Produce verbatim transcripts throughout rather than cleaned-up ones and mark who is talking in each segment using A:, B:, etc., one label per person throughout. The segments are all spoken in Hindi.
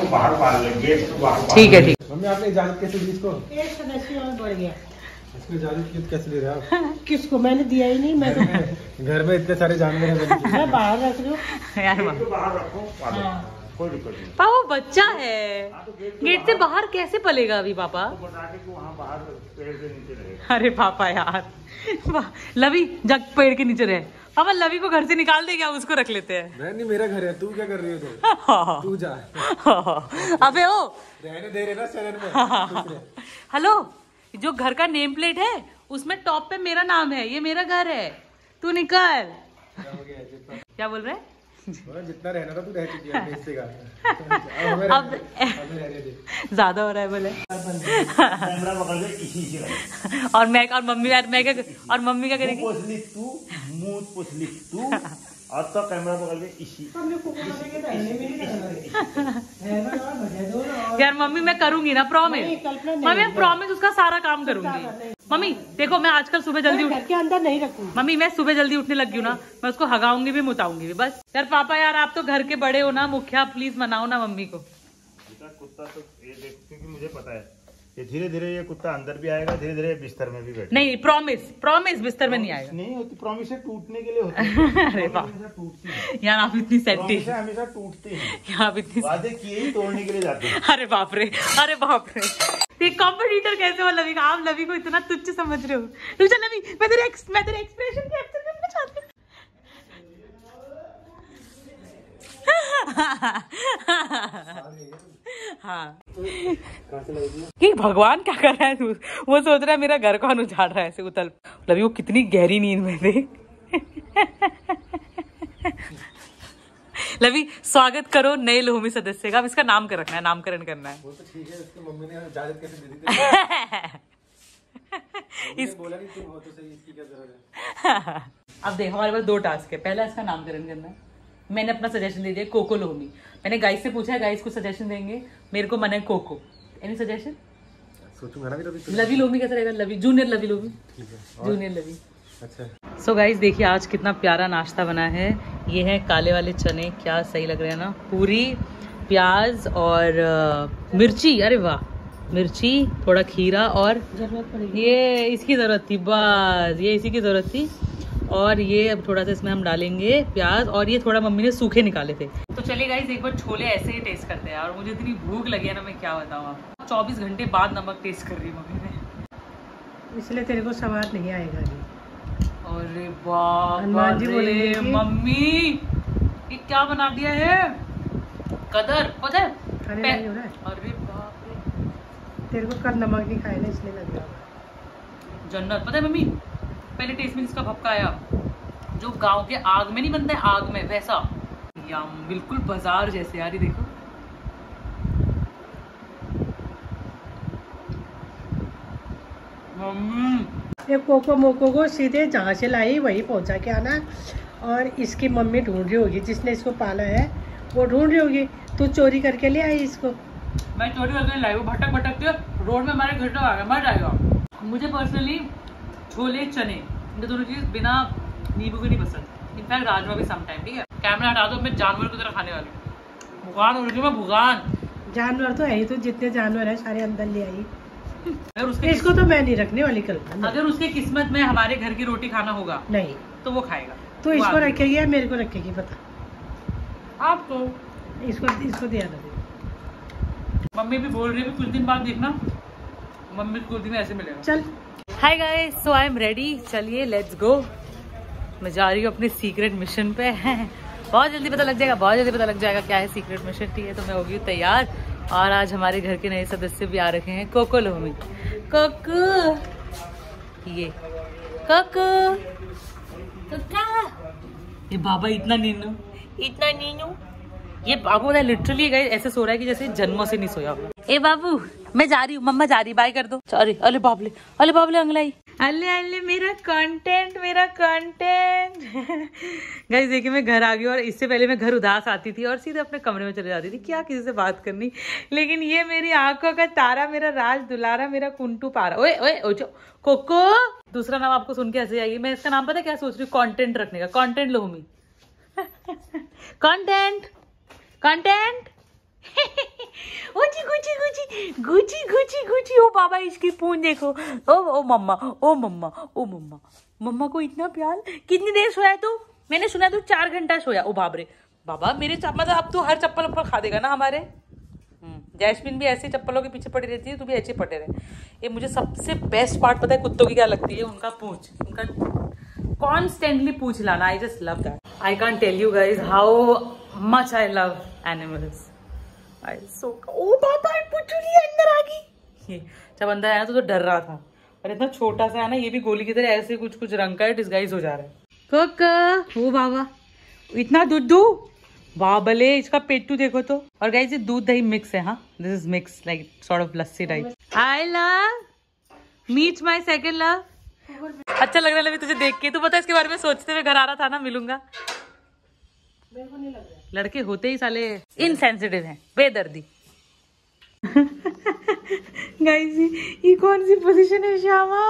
A: बाहर बाहर गेट से बाहर।
B: ठीक है ठीक।
C: मम्मी आपने इजाजत कैसे दी इसको?
D: एक सदस्य और बढ़ गया।
C: इसको इजाजत कैसे ले रहे हो आप?
D: किसको? मैंने दिया ही नहीं। मैं तो
C: घर में इतने सारे जानवर हैं,
D: मैं बाहर रख रही हूँ
B: यार
A: बाहर रखो, कोई दिक्कत नहीं।
B: पापा बच्चा है, गेट से बाहर कैसे पलेगा अभी पापा?
A: वहाँ बाहर पेड़ के नीचे रहेगा।
B: अरे पापा यार, लवी जग पेड़ के नीचे रहे। पापा लवी को घर से निकाल दे, क्या उसको रख लेते हैं?
C: नहीं मेरा घर है, तू क्या कर रही हो? तू जा।
B: अबे ओ
C: रहने दे रहे ना शहर में।
B: हेलो, जो घर का नेम प्लेट है उसमें टॉप पे मेरा नाम है, ये मेरा घर है, तू निकल। क्या बोल रहे हैं?
C: जितना रहना था तू रह चुकी है इससे का।
B: अब ज्यादा हो रहा है बोले।
A: कैमरा पकड़ के इसी से रहे।
B: और मैं और मम्मी यार मैं क्या और मम्मी क्या करेगी?
A: पोछली तू, मुंह पोछली तू, और तो कैमरा पकड़ के इसी।
B: यार मम्मी मैं करूंगी ना, प्रॉमिस मम्मी, मैं प्रॉमिस उसका सारा काम करूंगी। मम्मी देखो, मैं आजकल सुबह जल्दी उठ
D: के अंदर नहीं रखूंगी।
B: मम्मी मैं सुबह जल्दी उठने लगी हूँ ना, मैं उसको हगाऊंगी भी मुताऊंगी भी बस। यार पापा यार आप तो घर के बड़े हो ना, मुखिया प्लीज मनाओ ना मम्मी को।
A: कुत्ता तो ये देख, क्योंकि मुझे पता है ये धीरे धीरे ये कुत्ता अंदर भी आएगा, धीरे धीरे बिस्तर में भी बैठेगा।
B: नहीं प्रॉमिस, प्रॉमिस बिस्तर में नहीं आएगा।
A: नहीं होती, प्रॉमिस टूटने के लिए होती है।
B: अरे वाह
A: टूटती है
B: यार, आप इतनी सेंटी,
A: हमेशा टूटती है।
B: यार आप इतनी
A: वादे किए ही तोड़ने के लिए जाते हैं।
B: अरे बाप रे, अरे बाप रे, ये कॉम्पिटिटर कैसे हो लवी का? आप लवी को इतना तुच्छ समझ रहे हो? रुचा लवी, मैं तेरे एक्स, मैं तेरे एक्सप्रेशन कैप्चर करना चाहती हूँ। हाँ कि भगवान क्या कर रहा है? वो सोच रहा है मेरा घर कौन उजाड़ रहा है ऐसे उतल। लवी वो कितनी गहरी नींद में थे। लवी स्वागत करो नए लोहमी सदस्य का। अब इसका नाम कर रखना है, नामकरण करना है।
C: वो तो ठीक है, उसकी मम्मी ने इजाजत कैसे दे दी? इस बोला नहीं तुम हो तो सही, इसकी क्या जरूरत है?
B: अब देख हमारे पास दो टास्क है। पहला इसका नामकरण करना है। मैंने अपना सजेशन दे दिया कोको लोहमी। मैंने गाइस से पूछा है, गाइस को सजेशन देंगे। मेरे को मन है कोको। Any suggestion?
C: सोचूंगा ना भी तो।
B: लवी लोहमी कैसा रहेगा? Lavi junior Lavi Lohmi, junior Lavi. अच्छा सो गाइस देखिए आज कितना प्यारा नाश्ता बना है। ये है काले वाले चने, क्या सही लग रहे हैं ना, पूरी प्याज और आ, मिर्ची। अरे वाह, मिर्ची, थोड़ा खीरा और ये इसकी जरूरत थी, बस ये इसी की जरूरत थी। और ये अब थोड़ा सा इसमें हम डालेंगे प्याज, और ये थोड़ा मम्मी ने सूखे निकाले थे। तो चलिए गाइस एक बार छोले ऐसे ही टेस्ट करते हैं। और मुझे इतनी भूख लगी है ना, मैं क्या बताऊँ आपको। चौबीस घंटे बाद नमक टेस्ट कर रही मम्मी ने,
D: इसलिए तेरे को स्वाद नहीं आएगा जी।
B: अरे बाप
D: रे
B: मम्मी, ये क्या बना दिया है? कदर पता है?
D: खाने नहीं हो रहा है।
B: अरे बाप रे,
D: तेरे को कल नमक नहीं खाया ना, इसलिए लग रहा है
B: जन्नत। पता है मम्मी, पहले टेस्ट में इसका भपका आया, जो गांव के आग में नहीं बनता है, आग में वैसा, यम बिल्कुल बाजार जैसे। यार ये देखो, मम्मी
D: ये कोको मोको को सीधे जहाँ से लाई वही पहुँचा के आना। और इसकी मम्मी ढूंढ रही होगी, जिसने इसको पाला है वो ढूंढ रही होगी। तू चोरी करके ले आई इसको।
B: मैं चोरी करके लाई हूँ, भटक भटक के रोड में हमारे घर तक आ गया, मर जाएगा। मुझे पर्सनली छोले चने ये दोनों चीज बिना नींबू के नहीं पसंद। इनफैक्ट राजमा भी सम टाइम। ठीक है, कैमरा हटा दो, मैं जानवर की तरह खाने वाली भुगान हो रही हूँ मैं, भुगान।
D: जानवर तो है ही, तो जितने जानवर है सारे अंदर ले आई।
B: अगर उसके
D: इसको तो मैं नहीं रखने वाली कल।
B: अगर उसके किस्मत में हमारे घर की रोटी खाना होगा
D: नहीं
B: तो वो खाएगा।
D: तो इसको रखेगी या मेरे को रखेगी बता?
B: आपको
D: इसको इसको दिया ना।
B: मम्मी भी बोल रही है कुछ दिन बाद देखना, मम्मी कुछ दिन ऐसे मिलेगा।
D: चल
B: hi guys, so I am ready. चलिए लेट्स गो। मैं जा रही हूँ अपने सीक्रेट मिशन पे। बहुत जल्दी पता लग जाएगा, बहुत जल्दी पता लग जाएगा क्या है सीक्रेट मिशन। ठीक है, तो मैं होगी तैयार। और आज हमारे घर के नए सदस्य भी आ रखे हैं, कोको लोहमी। कोको, ये कोको, कोका। ये बाबा इतना नीनू, इतना नीनू। ये बाबू ना लिटरली गए ऐसे सो रहा है कि जैसे जन्मों से नहीं सोया होगा। ए बाबू मैं जा रही हूँ, मम्मा जा रही, बाय कर दो। सॉरी, अले बाबले, अले बाबले अंगलाई, अले अले मेरा कंटेंट, मेरा कंटेंट। गाइस देखिए मैं घर आ गई, और इससे पहले मैं घर उदास आती थी और सीधे अपने कमरे में चले जाती थी, क्या किसी से बात करनी। लेकिन ये मेरी आंखों का तारा, मेरा राज दुलारा, मेरा कुंटू पारा। ओए ओए ओचो कोको, दूसरा नाम आपको सुन के हंसी आएगी। मैं इसका नाम पता है क्या सोच रही हूँ? कंटेंट रखने का, content Lohmi. Content content Gucci Gucci Gucci Gucci Gucci Gucci. ओ बाबा इसकी पूंछ देखो। ओ ओ मम्मा ओ मम्मा ओ मम्मा मम्मा को इतना प्यार। कितनी देर सोया तू? मैंने सुना तू चार घंटा सोया। ओ बाप रे बाबा मेरे मतलब अब तू हर चप्पल उप्पल खा देगा ना हमारे। जैस्मिन भी ऐसे चप्पलों के पीछे पड़ी रहती है, तू भी ऐसे पड़े रहे। ये मुझे सबसे बेस्ट पार्ट पता है कुत्तों की क्या लगती है? उनका पूंछ, उनका कॉन्स्टेंटली पूंछ लाना। I just love that. I can't tell you guys how much I love animals. I so ओ बाबा पुचुली अंदर आ गई। ये जब अंदर आया तो, तो डर रहा था, और इतना छोटा सा है ना, ये भी गोली की तरह ऐसे कुछ कुछ रंग का है, डिस्गाइज हो जा रहा है। कोका ओ बाबा इतना दूध दू बाबले, इसका पेटू देखो तो। और गाइस ये दूध दही मिक्स है। हाँ this is mix like sort of lassi type. I love meet my second love. अच्छा लग रहा है तुझे देख के। तू पता है इसके बारे में सोचते हुए घर आ रहा था ना मिलूंगा। मेरे को नहीं लग रहा। लड़के होते ही साले इनसेंसिटिव हैं, बेदर्दी। गाइस ये कौन सी पोजीशन है श्यामा?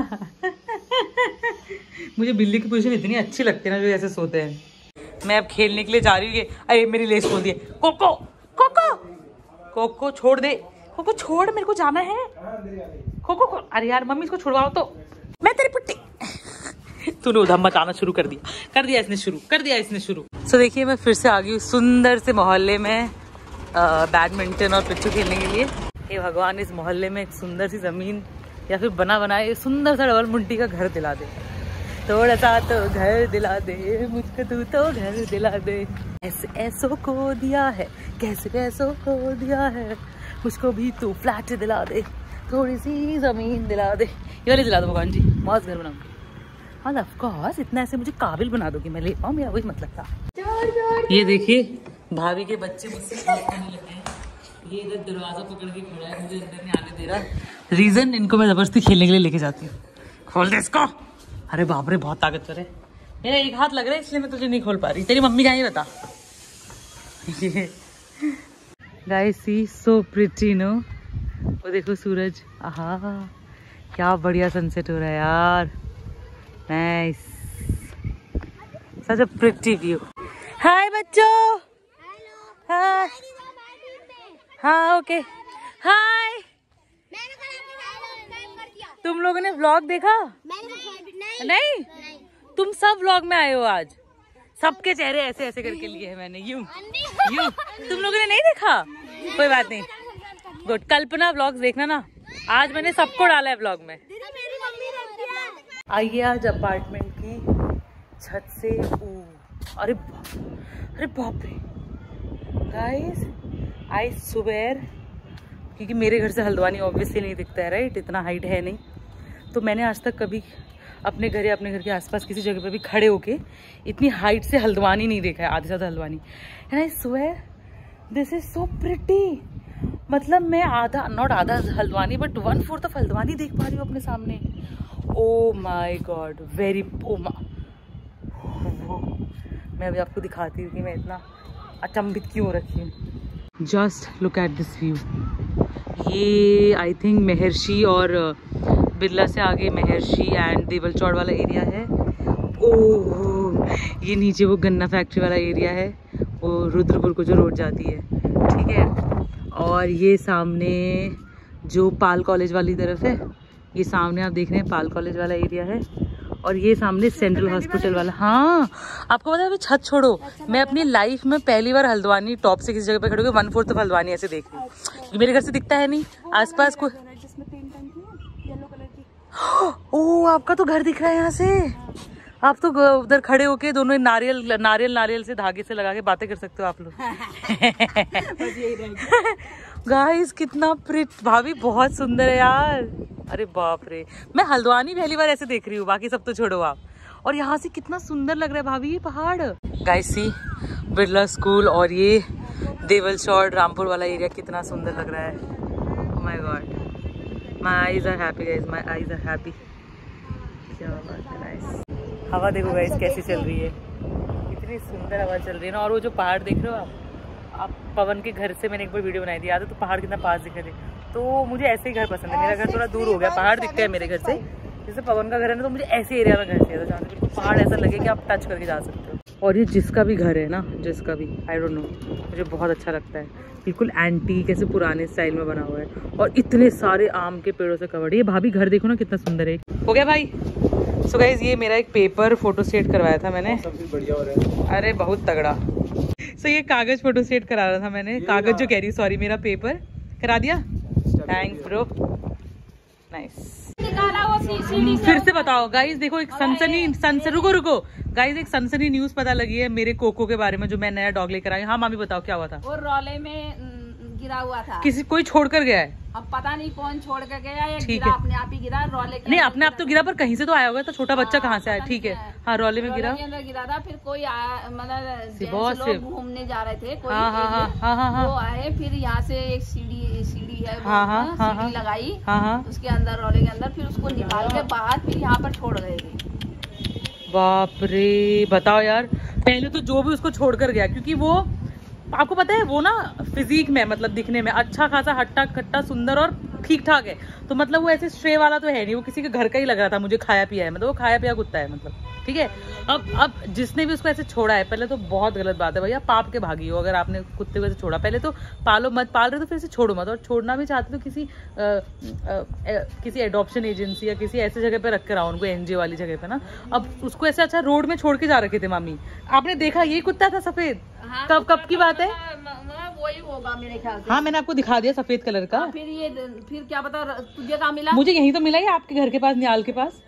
B: मुझे बिल्ली की पोजीशन इतनी अच्छी लगती है ना, जो ऐसे सोते हैं। मैं अब खेलने के लिए जा रही हूँ। अरे मेरी लेस खोल दी। कोको कोको कोको छोड़ दे। कोको छोड़, मेरे को जाना है। कोको को अरे यार मम्मी इसको छुड़वाओ तो। मैं तेरी पुट्टी। तूने उधम मचाना शुरू कर दिया कर दिया इसने शुरू कर दिया इसने शुरू सो so, देखिए मैं फिर से आ गई हूँ सुंदर से मोहल्ले में बैडमिंटन और पिच्चू खेलने के लिए। हे भगवान इस मोहल्ले में एक सुंदर सी जमीन या फिर बना बनाए सुंदर सा डबल मुंडी का घर दिला दे। थोड़ा सा तो घर दिला दे मुझको, तू तो घर दिला दे। ऐसे ऐसों को दिया है, कैसे कैसों को दिया है, मुझको भी तू फ्लैट दिला दे, थोड़ी सी जमीन दिला दे। ये वाली दिला दो भगवान जी, मौज घर बनाऊंगी। हाँ ऑफ कोर्स, इतना ऐसे मुझे काबिल बना दोगी, मैं ले पाऊँ, मेरा वही मतलब था। ये देखिए भाभी के बच्चे मुझसे बात करने लगे हैं। ये इधर दरवाजा पकड़ के खड़ा है, मुझे अंदर नहीं आने दे रहा। रीजन, इनको मैं जबरदस्ती खेलने के लिए लेके जाती हूँ। खोल दे इसको। अरे बाप रे बहुत ताकतवर है। मेरा एक हाथ लग रहा है इसलिए मैं तुझे नहीं खोल पा रही। तेरी मम्मी कहाँ है बता। Guys see so pretty no. वो देखो सूरज, आहा क्या बढ़िया सनसेट हो रहा है यार। Nice, such a pretty view. Hi बच्चों। हाय। हाँ ओके हाय। तुम लोगों ने व्लॉग देखा? नहीं, नहीं? नहीं। तुम सब व्लॉग में आए हो आज। सबके चेहरे ऐसे ऐसे करके लिए हैं मैंने, यूं यूं। तुम लोगों ने नहीं देखा? कोई बात नहीं, गुड। कल्पना व्लॉग्स देखना ना, आज मैंने सबको डाला है व्लॉग में। आइए आज अपार्टमेंट की छत से ओ, अरे अरे बाप रे गाइस, आई स्वेयर, क्योंकि मेरे घर से हल्द्वानी ऑब्वियसली नहीं दिखता है, राइट? इतना हाइट है नहीं, तो मैंने आज तक कभी अपने घर या अपने घर के आसपास किसी जगह पे भी खड़े होके इतनी हाइट से हल्द्वानी नहीं देखा है, आधे से ज़्यादा Haldwani. And I swear this is so pretty. मतलब मैं आधा, नॉट आधा Haldwani, but one fourth of Haldwani देख पा रही हूँ अपने सामने। ओ माई गॉड, वेरी ओ मा मैं अभी आपको दिखाती हूँ कि मैं इतना अचंभित क्यों रखी हूँ। Just look at this view. ये आई थिंक महर्षि और बिरला से आगे महर्षि एंड देवल चौड़ वाला एरिया है। ओह, ये नीचे वो गन्ना फैक्ट्री वाला एरिया है, वो रुद्रपुर को जो रोड जाती है, ठीक है। और ये सामने जो पाल कॉलेज वाली तरफ है, ये सामने आप देख रहे हैं पाल कॉलेज वाला एरिया है। और ये सामने सेंट्रल हॉस्पिटल वाला। हाँ आपको पता है, अभी छत छोड़ो, मैं अपनी लाइफ में पहली बार हल्द्वानी टॉप से किसी जगह पे खड़े होकर वन फोर्थ ऑफ हल्द्वानी ऐसे देख रही हूँ। मेरे घर से दिखता है नहीं आसपास को। ओह आपका तो घर दिख रहा है यहाँ से। आप तो उधर खड़े होके दोनों नारियल नारियल नारियल से धागे से लगा के बातें कर सकते हो आप लोग। गाइस कितना प्रिट, भाभी बहुत सुंदर है यार। अरे बाप रे, मैं हल्द्वानी पहली बार ऐसे देख रही हूँ, बाकी सब तो छोड़ो आप। और यहाँ से कितना सुंदर लग रहा है भाभी ये पहाड़। गाइस सी बिरला स्कूल और ये देवल चौड़ रामपुर वाला एरिया कितना सुंदर लग रहा है। Oh my God, my eyes are happy guys, my eyes are happy. क्या बात है, नाइस। हवा देखो गाइस कैसी चल रही है, इतनी सुंदर हवा चल रही है ना। और वो जो पहाड़ देख रहे हो आप आप पवन के घर से मैंने एक बार वीडियो बनाई थी, याद है? तो पहाड़ कितना पास दिख रहे थे। तो मुझे ऐसे ही घर पसंद है। मेरा घर थोड़ा दूर हो गया, पहाड़ दिखते हैं मेरे घर से, जैसे पवन का घर है ना, तो मुझे ऐसे एरिया में घर चाहिए था जहाँ पे पहाड़ ऐसा लगे कि आप टच करके जा सकते हो। और ये जिसका भी घर है ना, जिसका भी, आई डोंट नो, मुझे बहुत अच्छा लगता है। बिल्कुल एंटीक ऐसे पुराने स्टाइल में बना हुआ है और इतने सारे आम के पेड़ों से कवर्ड। ये भाभी घर देखो ना कितना सुंदर है। हो गया भाई? सो गाइस ये मेरा एक पेपर फोटो स्टेट करवाया था मैंने।
C: बढ़िया हो रहा है।
B: अरे बहुत तगड़ा। सो ये कागज फोटो स्टेट करा रहा था मैंने, कागज जो कह रही, सॉरी मेरा पेपर करा दिया। Thanks bro, nice. फिर से बताओ गाइस, देखो एक सनसनी सनसनी रुको रुको गाइस, एक सनसनी न्यूज पता लगी है मेरे कोको के बारे में, जो मैं नया डॉग लेकर आई। हाँ मामी बताओ क्या हुआ था?
E: वो रोले में गिरा हुआ था,
B: किसी कोई छोड़ कर गया है,
E: अब पता नहीं कौन छोड़ कर गया, या
B: ठीक
E: गिरा
B: है।
E: अपने आप ही गिरा रोले के
B: नहीं अपने आप तो गिरा, पर कहीं से तो आया होगा, तो छोटा बच्चा कहाँ से आया? ठीक है, हाँ रोले में गिरा,
E: के अंदर गिरा था। फिर कोई आया, मतलब
B: बहुत
E: जेंट्स लोग घूमने जा रहे थे, कोई
B: हाँ हाँ हाँ हाँ हाँ हाँ
E: वो आए, फिर यहाँ से एक सीढ़ी सीढ़ी है,
B: हाँ हाँ हाँ
E: सीढ़ी लगाई,
B: हाँ हाँ,
E: उसके अंदर रोले के अंदर, फिर उसको निकाल के बाहर फिर यहाँ पर छोड़ गए थे।
B: बाप रे बताओ यार। पहले तो जो भी उसको छोड़कर गया, क्योंकि वो आपको पता है वो ना फिजिक में, मतलब दिखने में अच्छा खासा हट्टा खट्टा सुंदर और ठीक ठाक है, तो मतलब वो ऐसे स्ट्रे वाला तो है नहीं, वो किसी के घर का ही लग रहा था मुझे, खाया पिया है, मतलब वो खाया पिया कुत्ता है, मतलब ठीक है। अब अब जिसने भी उसको ऐसे छोड़ा है, पहले तो बहुत गलत बात है भैया, पाप के भागी हो अगर आपने कुत्ते को ऐसे छोड़ा। पहले तो पालो मत, पाल रहे तो फिर से छोड़ो मत, और छोड़ना भी चाहते तो किसी आ, आ, आ, किसी एडॉप्शन एजेंसी या किसी ऐसी जगह पे रख कर आओ उनको, एनजीओ वाली जगह पे ना। अब उसको ऐसे अच्छा रोड में छोड़ के जा रखे थे मामी, आपने देखा ये कुत्ता था सफेद,
E: हाँ,
B: कब कब की बात है?
E: वही होगा मेरे ख्याल से।
B: हाँ मैंने आपको दिखा दिया सफेद कलर का।
E: हाँ, फिर ये फिर क्या पता तुझे कहाँ मिला?
B: मुझे यहीं तो मिला है आपके घर के पास, न्याल के पास।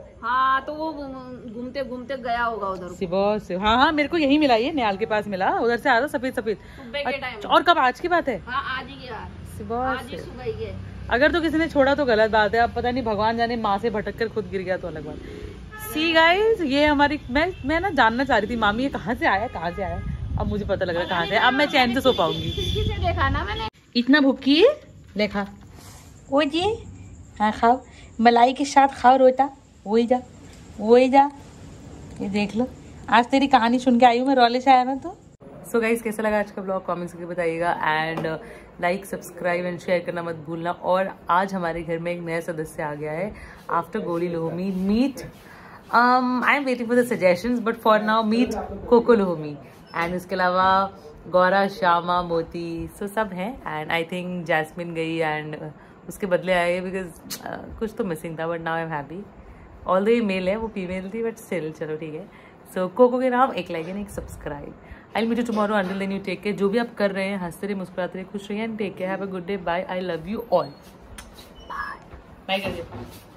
E: हाँ तो वो घूमते घूमते गया होगा उधर
B: सुबह से। हाँ हाँ मेरे को यहीं मिला, ये न्याल के पास मिला, उधर से आ रहा सफेद सफेद।
E: सुबह के टाइम।
B: और कब? आज की बात है?
E: हाँ आज ही गया,
B: सुबह
E: आज ही
B: से।
E: सुबह ही गए।
B: अगर तो किसी ने छोड़ा तो गलत बात है, अब पता नहीं भगवान जाने माँ से भटक कर खुद गिर गया तो अलग बात। सी गाइस ये हमारी, मैं मैं ना जानना चाह रही थी मामी ये कहाँ से आया, कहाँ से आया, अब मुझे पता लग रहा है कहाँ से। अब मैं चैन से सो पाऊंगी।
E: खिड़की से देखा ना मैंने।
B: इतना भूखी है, देखा वो जी। हाँ खाओ, मलाई के साथ खाओ रोटा, वही जा वही जा, ये देख लो, आज तेरी कहानी सुन के आई हूँ मैं, रोले से आया ना तो। सो गाइस कैसा लगा आज का ब्लॉग, कमेंट्स करके बताइएगा, and like subscribe and share करना मत भूलना। और आज हमारे घर में एक नया सदस्य आ गया है after Goli Lohmi meet. I am waiting for the suggestions, but for now meet Coco Lohmi, and उसके अलावा गौरा, श्यामा, मोती, सो सब हैं। एंड आई थिंक जैस्मिन गई एंड उसके बदले आए, बिकॉज uh, कुछ तो मिसिंग था, but now I am happy. All the male है, वो फीमेल थी, बट स्टिल चलो ठीक है। सो कोको के नाम एक लाइक एंड एक subscribe. I will meet you tomorrow, until then you take care. जो भी आप कर रहे हैं, हंसते रहिए, मुस्कुराते रहिए, खुश रहिए, and take care, have a good day, bye, I love you all, bye bye कर